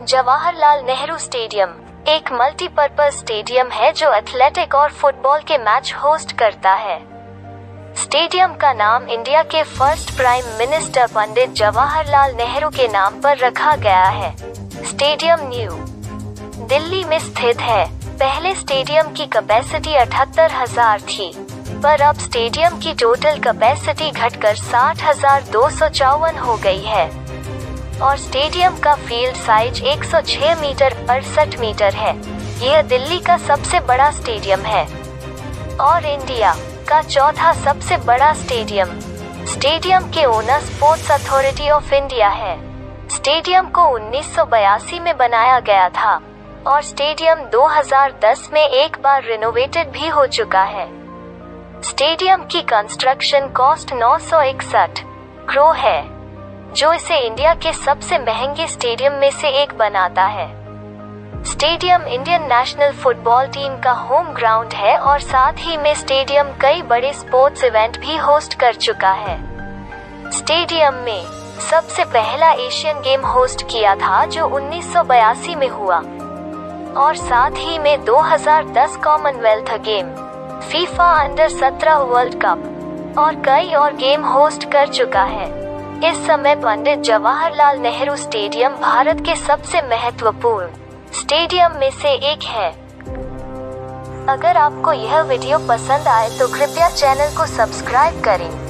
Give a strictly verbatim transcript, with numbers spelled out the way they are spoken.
Jawaharlal Nehru stadium एक multipurpose stadium है जो एथलेटिक और फुटबॉल के मैच होस्ट करता है। स्टेडियम का नाम इंडिया के first prime minister Pandit Jawaharlal Nehru के नाम पर रखा गया है। स्टेडियम न्यू दिल्ली में स्थित है। पहले स्टेडियम की कैपेसिटी अठहत्तर हजार थी, पर अब स्टेडियम की टोटल कैपेसिटी घटकर साठ हजार दो सौ चौवन हो गई है और स्टेडियम का फील्ड साइज एक सौ छह मीटर अड़सठ मीटर है। यह दिल्ली का सबसे बड़ा स्टेडियम है और इंडिया का चौथा सबसे बड़ा स्टेडियम। स्टेडियम के owner sports authority of India है। स्टेडियम को उन्नीस सौ बयासी में बनाया गया था और स्टेडियम दो हज़ार दस में एक बार रिनोवेटेड भी हो चुका है। स्टेडियम की कंस्ट्रक्शन कॉस्ट नौ सौ इकसठ करोड़ है, जो इसे इंडिया के सबसे महंगे स्टेडियम में से एक बनाता है। Stadium Indian national football team का होम ग्राउंड है और साथ ही में स्टेडियम कई बड़े स्पोर्ट्स इवेंट भी होस्ट कर चुका है। स्टेडियम में सबसे पहला एशियन गेम होस्ट किया था जो उन्नीस सौ बयासी में हुआ और साथ ही में दो हज़ार दस कॉमनवेल्थ गेम, फीफा अंडर सत्रह वर्ल्ड कप और कई और गेम होस्ट कर चुका है। इस समय पंडित जवाहरलाल नेहरू स्टेडियम भारत के सबसे महत्वपूर्ण स्टेडियम में से एक है। अगर आपको यह वीडियो पसंद आए तो कृपया चैनल को सब्सक्राइब करें।